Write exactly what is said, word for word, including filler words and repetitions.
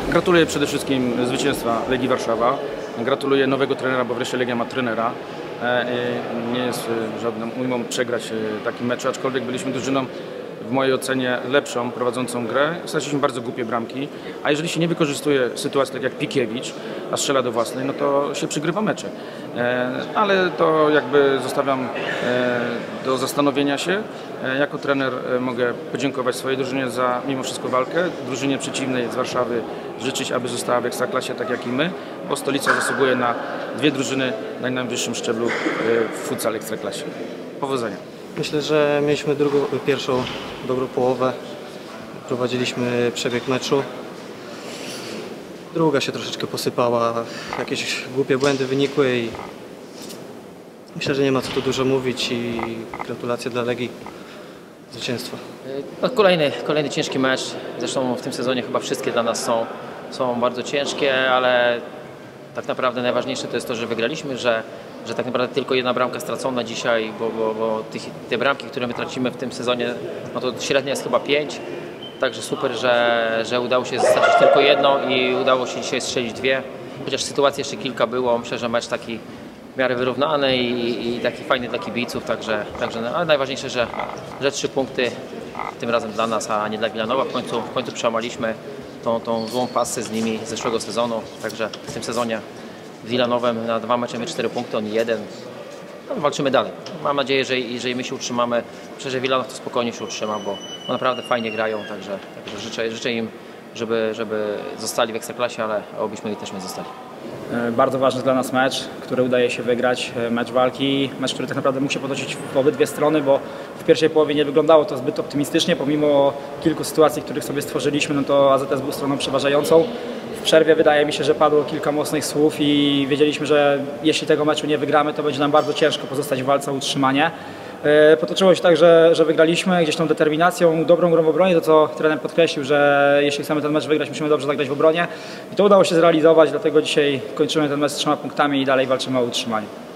Gratuluję przede wszystkim zwycięstwa Legii Warszawa. Gratuluję nowego trenera, bo wreszcie Legia ma trenera. Nie jest żadną ujmą przegrać taki mecz, aczkolwiek byliśmy drużyną w mojej ocenie lepszą, prowadzącą grę. Straciliśmy bardzo głupie bramki, a jeżeli się nie wykorzystuje sytuacji tak jak Pikiewicz, a strzela do własnej, no to się przygrywa mecze. Ale to jakby zostawiam do zastanowienia się. Jako trener mogę podziękować swojej drużynie za mimo wszystko walkę. Drużynie przeciwnej z Warszawy życzyć, aby została w Ekstraklasie tak jak i my, bo stolica zasługuje na dwie drużyny na najwyższym szczeblu w futsal Ekstraklasie. Powodzenia. Myślę, że mieliśmy drugą, pierwszą dobrą połowę. Prowadziliśmy przebieg meczu. Druga się troszeczkę posypała. Jakieś głupie błędy wynikły i myślę, że nie ma co tu dużo mówić i gratulacje dla Legii zwycięstwa. No, kolejny, kolejny ciężki mecz. Zresztą w tym sezonie chyba wszystkie dla nas są, są bardzo ciężkie, ale tak naprawdę najważniejsze to jest to, że wygraliśmy, że, że tak naprawdę tylko jedna bramka stracona dzisiaj, bo, bo, bo tych, te bramki, które my tracimy w tym sezonie, no to średnia jest chyba pięć. Także super, że, że udało się zaznaczyć tylko jedną i udało się dzisiaj strzelić dwie. Chociaż sytuacji jeszcze kilka było, myślę, że mecz taki w miarę wyrównany i, i taki fajny dla kibiców, także, także ale najważniejsze, że, że trzy punkty tym razem dla nas, a nie dla Wilanowa. W końcu, w końcu przełamaliśmy tą, tą złą pasę z nimi z zeszłego sezonu, także w tym sezonie z Wilanowem na dwa mecze my cztery punkty, on jeden. No, walczymy dalej. Mam nadzieję, że jeżeli my się utrzymamy, myślę, że Wilanow to spokojnie się utrzyma, bo, bo naprawdę fajnie grają, także, także życzę, życzę im, żeby, żeby zostali w Ekstraklasie, ale obyśmy i też my zostali. Bardzo ważny dla nas mecz, który udaje się wygrać, mecz walki, mecz, który tak naprawdę mógł się potoczyć w obydwie strony, bo w pierwszej połowie nie wyglądało to zbyt optymistycznie, pomimo kilku sytuacji, których sobie stworzyliśmy, no to A Z S był stroną przeważającą. W przerwie wydaje mi się, że padło kilka mocnych słów i wiedzieliśmy, że jeśli tego meczu nie wygramy, to będzie nam bardzo ciężko pozostać w walce o utrzymanie. Potoczyło się tak, że, że wygraliśmy gdzieś tą determinacją, dobrą grą w obronie, to co trener podkreślił, że jeśli chcemy ten mecz wygrać, musimy dobrze zagrać w obronie i to udało się zrealizować, dlatego dzisiaj kończymy ten mecz z trzema punktami i dalej walczymy o utrzymanie.